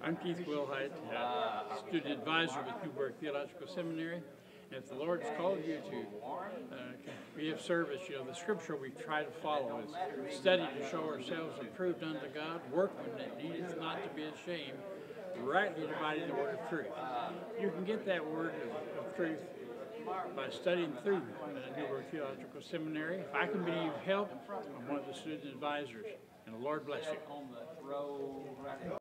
I'm Keith Wilhite, student advisor with Newburgh Theological Seminary. And if the Lord has called you to be of service, the scripture we try to follow is study to show ourselves approved unto God, workmen that needeth not to be ashamed, rightly dividing the word of truth. You can get that word of truth by studying through Newburgh Theological Seminary. If I can be of help, I'm one of the student advisors, and the Lord bless you.